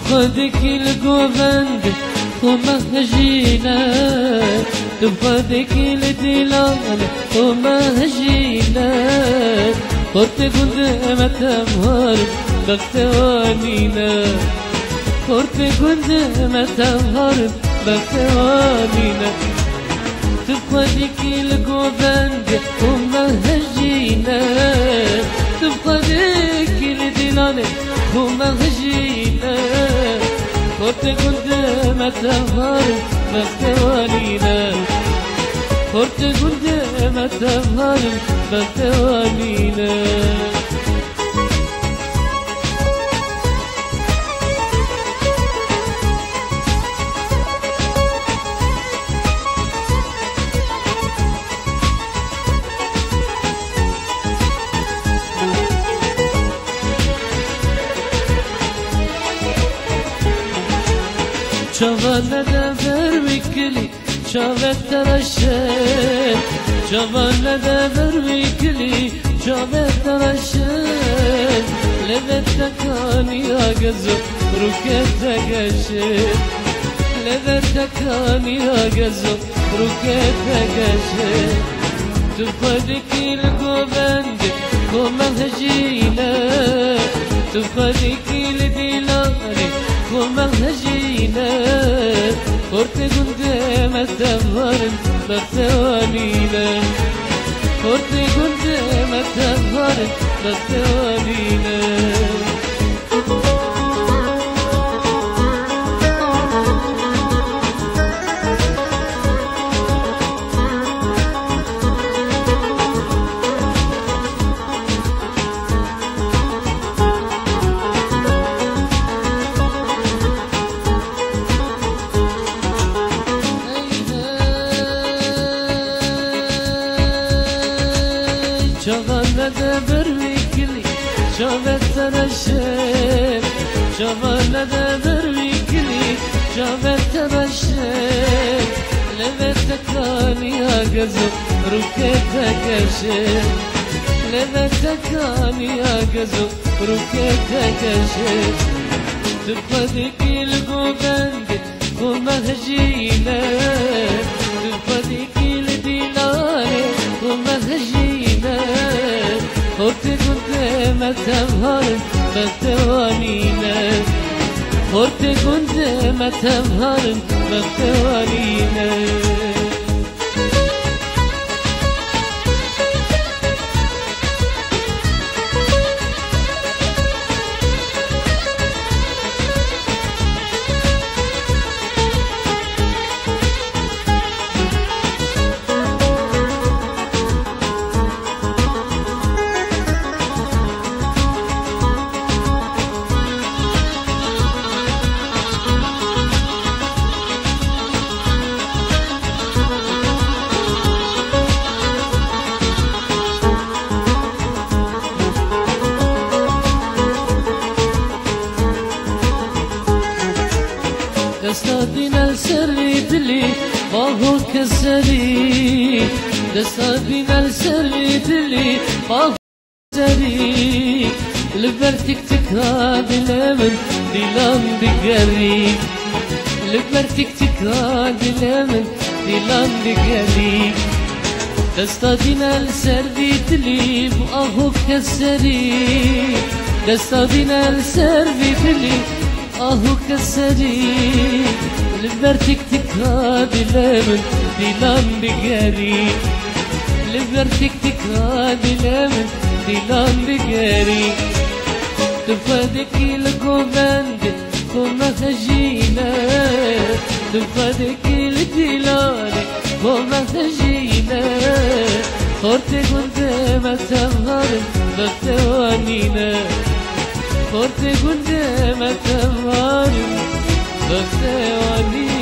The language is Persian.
تبخدك القوبند وما هجينا تبخدك الدلال وما هجينا قلت قدامة تمهر بختوانينا قلت قدامة تمهر بختوانينا تبخدك القوبند وما هجينا تبخدك الدلال وما هجينا قلت قدامة تمهر بختوانينا قلت قدامة تمهر بختوانينا Çavala da vermekli, çavet taraşır. Çavala da vermekli, çavet taraşır. Levette kaniya gözü, rukette geçir. Levette kaniya gözü, rukette geçir. Tufadikil govendi, komel hecine. Tufadikil dilari, komel hecine. قرت قدامة تمهر بختوانينا قرت قدامة تمهر بختوانينا Çavala da vermekli, çavet taraşır. Çavala da vermekli, çavet taraşır. Levette kaniya gözü, rukette geçir. Levette kaniya gözü, rukette geçir. Tufadikil govendi, kuma hecine. Tufadikil dilare, kuma hecine. قلت قدامة تمهر بختوانينا قلت قدامة تمهر بختوانينا دستادنا السريد لي باهو كسري دستادنا السريد لي باهو كسري لبرتك تكاد لمن دلان بقري لبرتك تكاد لمن دلان بقري دستادنا السريد لي باهو كسري دستادنا السريد لي آهو كسري لبرتك تكاد لمن دلان بقري لبرتك تكاد لمن دلان بقري تفادك القوبند كما هجينا تفادك الدلال كما هجينا قرت قدامة تمهر بختوانينا قلت قدامة تمهر بختوانينا